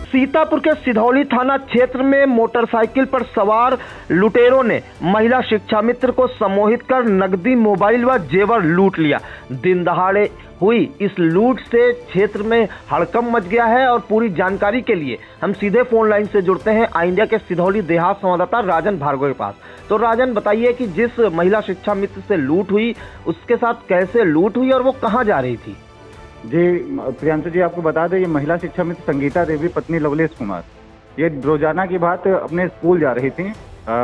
सीतापुर के सिधौली थाना क्षेत्र में मोटरसाइकिल पर सवार लुटेरों ने महिला शिक्षा मित्र को सम्मोहित कर नकदी, मोबाइल व जेवर लूट लिया। दिन दहाड़े हुई इस लूट से क्षेत्र में हड़कंप मच गया है और पूरी जानकारी के लिए हम सीधे फोन लाइन से जुड़ते हैं आई इंडिया के सिधौली देहात संवाददाता राजन भार्गव के पास। तो राजन, बताइए कि जिस महिला शिक्षा मित्र से लूट हुई उसके साथ कैसे लूट हुई और वो कहाँ जा रही थी? जी प्रियांशु जी, आपको बता दें, ये महिला शिक्षा मित्र संगीता देवी पत्नी लवलेश कुमार ये रोजाना की बात अपने स्कूल जा रही थी।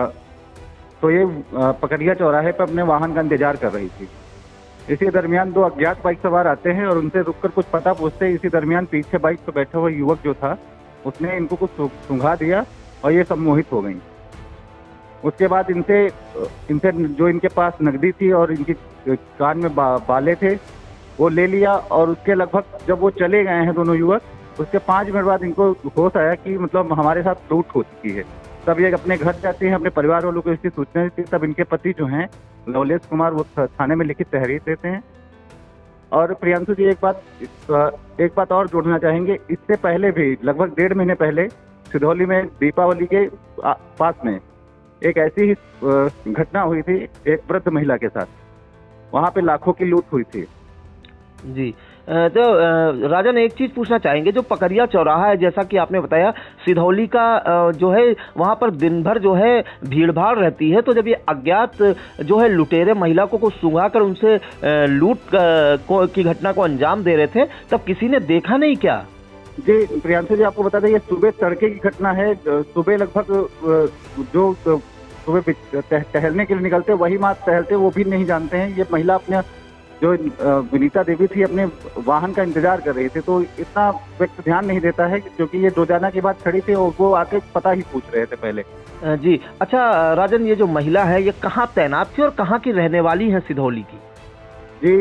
तो ये पकड़िया चौराहे पर अपने वाहन का इंतजार कर रही थी। इसी दरमियान दो अज्ञात बाइक सवार आते हैं और उनसे रुककर कुछ पता पूछते हैं। इसी दरमियान पीछे बाइक पर बैठा हुआ युवक जो था उसने इनको कुछ सूंघा दिया और ये सम्मोहित हो गई। उसके बाद इनसे जो इनके पास नकदी थी और इनकी कान में बाले थे वो ले लिया और उसके लगभग जब वो चले गए हैं दोनों युवक, उसके 5 मिनट बाद इनको होश आया कि मतलब हमारे साथ लूट हो चुकी है। तब ये अपने घर जाते हैं, अपने परिवार वालों को इसकी सूचना देती है। तब इनके पति जो हैं लवलेश कुमार वो थाने में लिखित तहरीर देते हैं। और प्रियांशु जी, एक बात और जोड़ना चाहेंगे, इससे पहले भी लगभग 1.5 महीने पहले सिधौली में दीपावली के पास में एक ऐसी ही घटना हुई थी एक वृद्ध महिला के साथ। वहाँ पे लाखों की लूट हुई थी। जी, तो राजन, एक चीज पूछना चाहेंगे, जो पकड़िया चौराहा है, जैसा कि आपने बताया सिधौली का जो है वहां पर दिन भर जो है भीड़ भाड़ रहती है, तो जब ये अज्ञात जो है लुटेरे महिला को कुछ सूंघा कर उनसे लूट की घटना को अंजाम दे रहे थे, तब किसी ने देखा नहीं क्या? जी प्रियांशु जी, आपको बता दें, ये सुबह तड़के की घटना है। सुबह लगभग जो सुबह टहलने के लिए निकलते वही माँ टहलते वो भी नहीं जानते हैं। ये महिला अपने जो विनीता देवी थी अपने वाहन का इंतजार कर रही थी, तो इतना व्यक्ति ध्यान नहीं देता है क्योंकि ये रोजाना की बात खड़ी थी और वो आके पता ही पूछ रहे थे पहले। जी अच्छा राजन, ये जो महिला है ये कहाँ तैनात थी और कहाँ की रहने वाली है सिधौली की? जी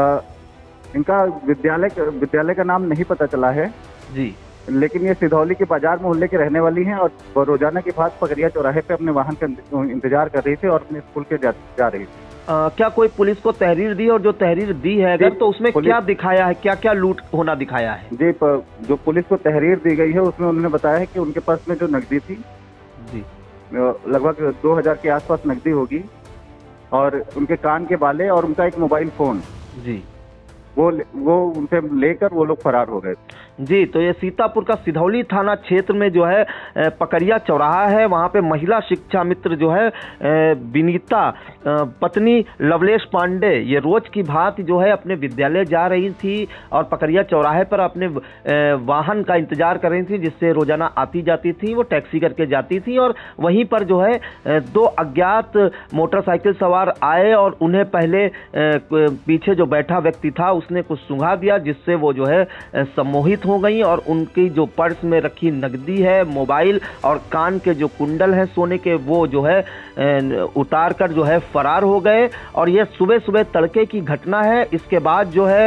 इनका विद्यालय का नाम नहीं पता चला है जी, लेकिन ये सिधौली के बाजार मोहल्ले के रहने वाली हैं और रोजाना के बाद पकड़िया चौराहे पे अपने वाहन का इंतजार कर रही थी और अपने स्कूल के जा रही थी। क्या कोई पुलिस को तहरीर दी, और जो तहरीर दी है अगर, तो उसमें क्या दिखाया है, क्या क्या लूट होना दिखाया है? जी, जो पुलिस को तहरीर दी गई है उसमें उन्होंने बताया है कि उनके पास में जो नकदी थी जी लगभग 2000 के आसपास नकदी होगी और उनके कान के बाले और उनका एक मोबाइल फोन जी वो उनसे लेकर वो लोग फरार हो गए। जी, तो ये सीतापुर का सिधौली थाना क्षेत्र में जो है पकड़िया चौराहा है, वहाँ पे महिला शिक्षा मित्र जो है विनीता पत्नी लवलेश पांडे ये रोज की भांति जो है अपने विद्यालय जा रही थी और पकड़िया चौराहे पर अपने वाहन का इंतजार कर रही थी, जिससे रोजाना आती जाती थी। वो टैक्सी करके जाती थी और वहीं पर जो है 2 अज्ञात मोटरसाइकिल सवार आए और उन्हें पहले पीछे जो बैठा व्यक्ति था उसने कुछ सूंघा दिया, जिससे वो जो है सम्मोहित हो गई और उनकी जो पर्स में रखी नकदी है, मोबाइल और कान के जो कुंडल हैं सोने के, वो जो है उतार कर जो है फरार हो गए। और ये सुबह सुबह तड़के की घटना है। इसके बाद जो है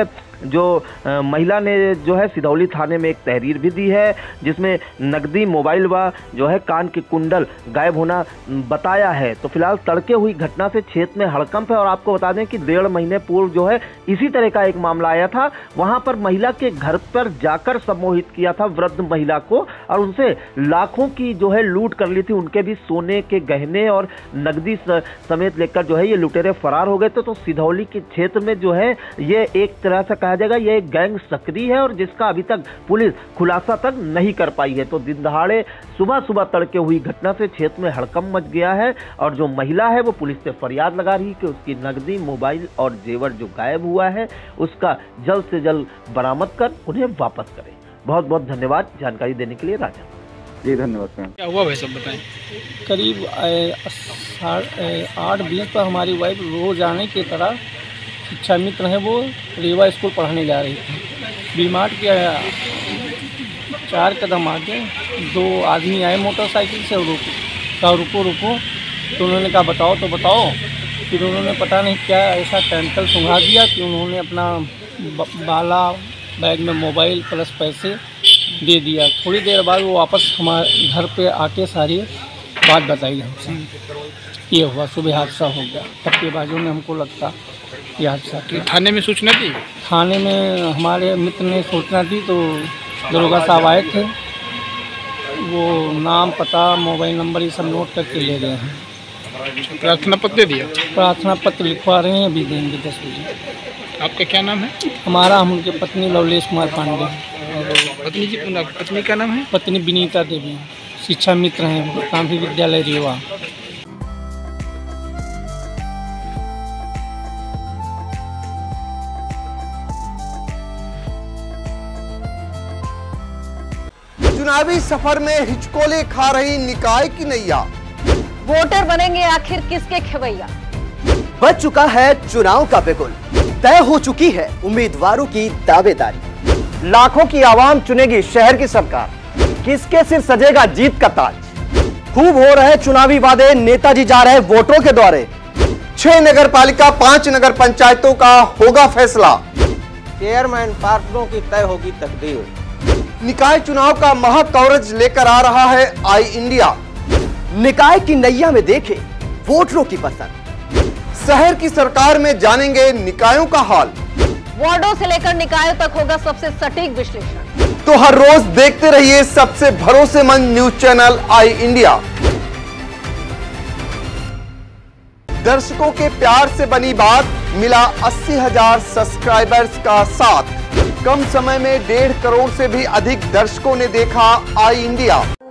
महिला ने जो है सिधौली थाने में एक तहरीर भी दी है, जिसमें नकदी, मोबाइल व जो है कान के कुंडल गायब होना बताया है। तो फिलहाल तड़के हुई घटना से क्षेत्र में हड़कंप है। और आपको बता दें कि 1.5 महीने पूर्व जो है इसी तरह का एक मामला आया था। वहां पर महिला के घर पर जाकर सम्मोहित किया था वृद्ध महिला को और उनसे लाखों की जो है लूट कर ली थी। उनके भी सोने के गहने और नकदी समेत लेकर जो है ये लुटेरे फरार हो गए थे। तो सिधौली के क्षेत्र में जो है ये एक तरह से कहा जाएगा ये एक गैंग सक्रिय है और जिसका अभी तक पुलिस खुलासा तक नहीं कर पाई है। तो दिन दहाड़े सुबह तड़के हुई घटना से क्षेत्र में हड़कंप मच गया है और जो महिला है वो पुलिस से फरियाद लगा रही है कि उसकी नकदी, मोबाइल और जेवर जो गायब हुआ है उसका जल्द से जल्द बरामद कर उन्हें वापस करें। बहुत बहुत धन्यवाद जानकारी देने के लिए राजन। जी धन्यवाद। क्या हुआ भाई, सब बताएं। करीब 8:20 पर हमारी वाइफ रोज आने की तरह शिक्षा मित्र हैं, वो रेवा स्कूल पढ़ाने जा रही थी। बीमार्ट के 4 कदम आगे 2 आदमी आए मोटरसाइकिल से, रुको। तो उन्होंने कहा बताओ तो बताओ। फिर उन्होंने पता नहीं क्या ऐसा केमिकल सूंघा दिया कि उन्होंने अपना बाला, बैग में मोबाइल प्लस पैसे दे दिया। थोड़ी देर बाद वो वापस हमारे घर पे आके सारी बात बताई हमसे। ये हुआ, सुबह हादसा हो गया। तब के बाजू में हमको लगता ये हादसा किया। थाने में सूचना दी? थाने में हमारे मित्र ने सूचना दी तो दरोगा साहब आए थे वो नाम, पता, मोबाइल नंबर ये सब नोट करके ले गए हैं। प्रार्थना पत्र दे दिया? प्रार्थना पत्र लिखवा रहे हैं, अभी देंगे 10 बजे। आपका क्या नाम है? हम उनके पत्नी लवलेश कुमार पांडे। और पत्नी का नाम है? पत्नी विनीता देवी, शिक्षा मित्र हैं, कांभी विद्यालय रीवा। चुनावी सफर में हिचकोले खा रही निकाय की नैया। वोटर बनेंगे आखिर किसके खवैया? बच चुका है चुनाव का बिगुल, तय हो चुकी है उम्मीदवारों की दावेदारी। लाखों की आवाम चुनेगी शहर की सरकार, किसके सिर सजेगा जीत का ताज। खूब हो रहे चुनावी वादे, नेताजी जा रहे वोटरों के द्वारे। 6 नगर पालिका 5 नगर पंचायतों का होगा फैसला। चेयरमैन पार्षदों की तय होगी तकदीर। निकाय चुनाव का महा कवरेज लेकर आ रहा है आई इंडिया। निकाय की नैया में देखें वोटरों की पसंद। शहर की सरकार में जानेंगे निकायों का हाल। वार्डों से लेकर निकायों तक होगा सबसे सटीक विश्लेषण। तो हर रोज देखते रहिए सबसे भरोसेमंद न्यूज चैनल आई इंडिया। दर्शकों के प्यार से बनी बात, मिला 80,000 सब्सक्राइबर्स का साथ। कम समय में 1.5 करोड़ से भी अधिक दर्शकों ने देखा आई इंडिया।